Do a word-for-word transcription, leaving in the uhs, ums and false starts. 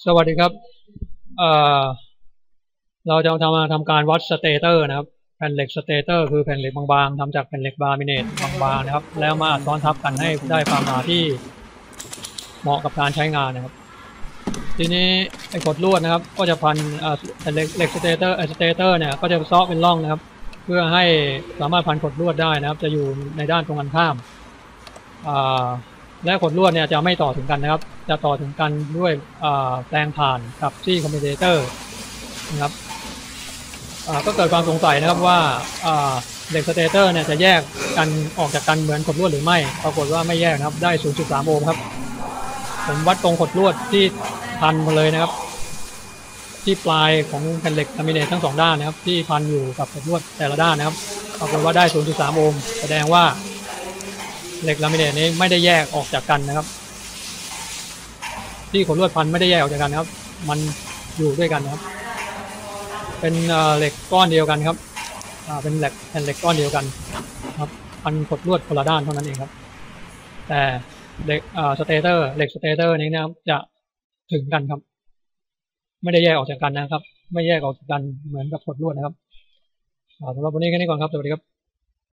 สวัสดีครับเอ่อเราจะทำมาทำการวัดสเตเตอร์นะครับแผ่นเหล็กสเตเตอร์คือแผ่นเหล็กบางๆทำจากแผ่นเหล็กลามิเนตบางๆนะครับแล้วมาซ้อนทับกันให้ได้ความหนาที่เหมาะกับการใช้งานนะครับทีนี้ไอ้กดลวดนะครับก็จะพันแผ่นเหล็กเหล็กสเตเตอร์ไอ้สเตเตอร์เนี่ยก็จะซ้อเป็นร่องนะครับเพื่อให้สามารถพันกดลวดได้นะครับจะอยู่ในด้านตรงกันข้ามและกดลวดเนี่ยจะไม่ต่อถึงกันนะครับจะต่อถึงกันด้วยแปลงผ่านกับซี่คอมมิวเตอร์นะครับก็เกิดความสงสัยนะครับว่าเหล็กสเตเตอร์เนี่ยจะแยกกันออกจากกันเหมือนกดลวดหรือไม่ปรากฏว่าไม่แยกนะครับได้ ศูนย์จุดสาม โอห์มครับผมวัดตรงกดลวดที่พันมาเลยนะครับที่ปลายของแผ่นเหล็กลามิเนตทั้งสองด้านนะครับที่พันอยู่กับกดลวดแต่ละด้านนะครับปรากฏว่าได้ ศูนย์จุดสาม โอห์มแสดงว่าเหล็กลามิเนตนี้ไม่ได้แยกออกจากกันนะครับที่ขดลวดพันไม่ได้แยกออกจากกันนะครับมันอยู่ด้วยกันนะครับเป็นเหล็กก้อนเดียวกันครับเป็นเหล็กแผ่นเหล็กก้อนเดียวกันครับพันขดลวดคนละด้านเท่านั้นเองครับแต่เหล็กสเตเตอร์เหล็กสเตเตอร์นี้นะครับจะถึงกันครับไม่ได้แยกออกจากกันนะครับไม่แยกออกจากกันเหมือนกับขดลวดนะครับสำหรับวันนี้แค่นี้ก่อนครับสวัสดีครับ